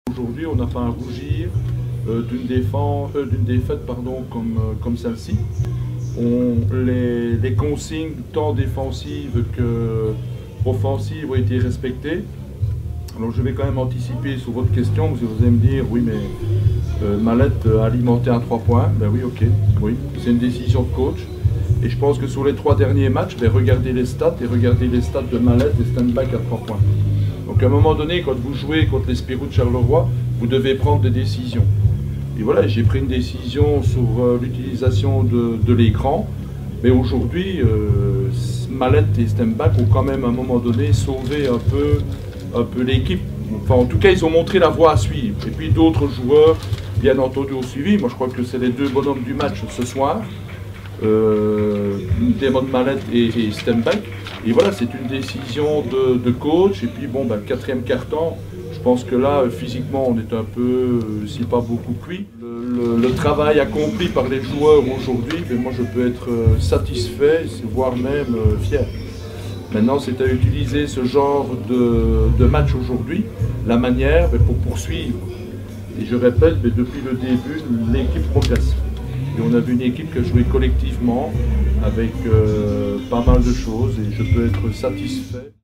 Aujourd'hui, on n'a pas à rougir d'une défaite comme celle-ci. Les consignes tant défensives que offensives ont été respectées. Alors je vais quand même anticiper sur votre question, parce que vous allez me dire, oui mais Mallette alimenté à 3 points, ben oui ok, oui, c'est une décision de coach. Et je pense que sur les 3 derniers matchs, regardez les stats de Mallette et Stenbach à 3 points. Donc à un moment donné, quand vous jouez contre les Spirou de Charleroi, vous devez prendre des décisions. Et voilà, j'ai pris une décision sur l'utilisation de l'écran. Mais aujourd'hui, Mallette et Stenbach ont quand même à un moment donné sauvé un peu l'équipe. Enfin, en tout cas, ils ont montré la voie à suivre. Et puis d'autres joueurs, bien entendu, ont suivi. Moi, je crois que c'est les 2 bonhommes du match ce soir. Damon Mallette et Stenbach. Et voilà, c'est une décision de coach. Et puis bon, le 4e quart-temps, je pense que là, physiquement, on est un peu, si pas beaucoup cuit. Le travail accompli par les joueurs aujourd'hui, moi je peux être satisfait, voire même fier. Maintenant, c'est à utiliser ce genre de match aujourd'hui, la manière pour poursuivre. Et je répète, depuis le début, l'équipe progresse. Et on a vu une équipe qui a joué collectivement avec pas mal de choses et je peux être satisfait.